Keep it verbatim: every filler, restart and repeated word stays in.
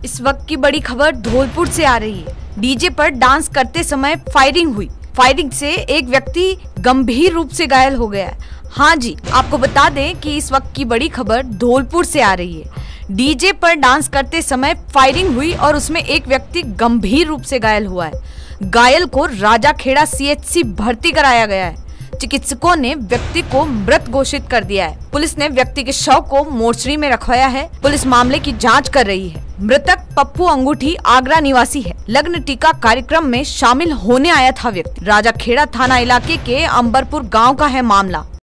इस वक्त की बड़ी खबर धौलपुर से आ रही है। डीजे पर डांस करते समय फायरिंग हुई। फायरिंग से एक व्यक्ति गंभीर रूप से घायल हो गया है। हाँ जी, आपको बता दें कि इस वक्त की बड़ी खबर धौलपुर से आ रही है। डीजे पर डांस करते समय फायरिंग हुई और उसमें एक व्यक्ति गंभीर रूप से घायल हुआ है। घायल को राजाखेड़ा सीएचसी भर्ती कराया गया है। चिकित्सकों ने व्यक्ति को मृत घोषित कर दिया है। पुलिस ने व्यक्ति के शव को मोर्चरी में रखवाया है। पुलिस मामले की जांच कर रही है। मृतक पप्पू अंगूठी आगरा निवासी है। लग्न टीका कार्यक्रम में शामिल होने आया था व्यक्ति। राजाखेड़ा थाना इलाके के अंबरपुर गांव का है मामला।